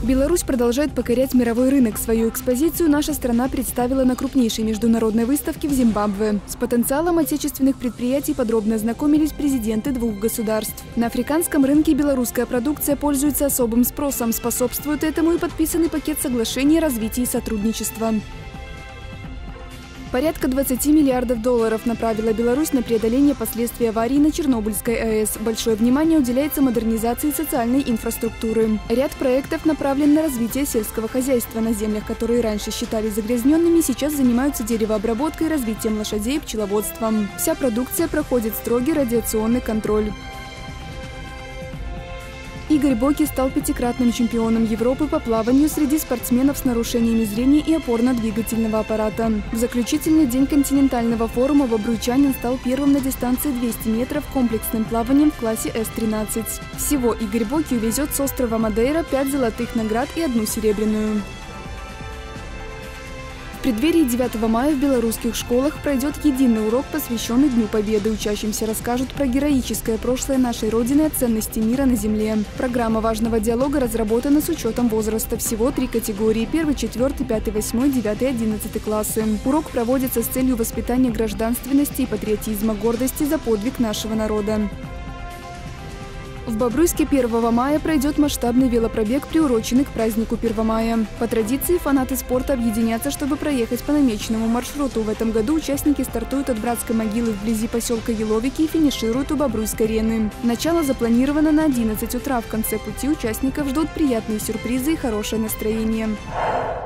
Беларусь продолжает покорять мировой рынок. Свою экспозицию наша страна представила на крупнейшей международной выставке в Зимбабве. С потенциалом отечественных предприятий подробно ознакомились президенты двух государств. На африканском рынке белорусская продукция пользуется особым спросом. Способствует этому и подписанный пакет соглашений о развитии и сотрудничества. Порядка 20 миллиардов долларов направила Беларусь на преодоление последствий аварии на Чернобыльской АЭС. Большое внимание уделяется модернизации социальной инфраструктуры. Ряд проектов направлен на развитие сельского хозяйства. На землях, которые раньше считались загрязненными, сейчас занимаются деревообработкой, развитием лошадей и пчеловодством. Вся продукция проходит строгий радиационный контроль. Игорь Боки стал пятикратным чемпионом Европы по плаванию среди спортсменов с нарушениями зрения и опорно-двигательного аппарата. В заключительный день континентального форума бобруйчанин стал первым на дистанции 200 метров комплексным плаванием в классе С-13. Всего Игорь Боки увезет с острова Мадейра 5 золотых наград и 1 серебряную. В преддверии 9 мая в белорусских школах пройдет единый урок, посвященный Дню Победы. Учащимся расскажут про героическое прошлое нашей Родины и ценности мира на земле. Программа важного диалога разработана с учетом возраста. Всего 3 категории – 1, 4, 5, 8, 9 и 11 классы. Урок проводится с целью воспитания гражданственности и патриотизма, гордости за подвиг нашего народа. В Бобруйске 1 мая пройдет масштабный велопробег, приуроченный к празднику 1 мая. По традиции фанаты спорта объединятся, чтобы проехать по намеченному маршруту. В этом году участники стартуют от братской могилы вблизи поселка Еловики и финишируют у Бобруйской арены. Начало запланировано на 11 утра. В конце пути участников ждут приятные сюрпризы и хорошее настроение.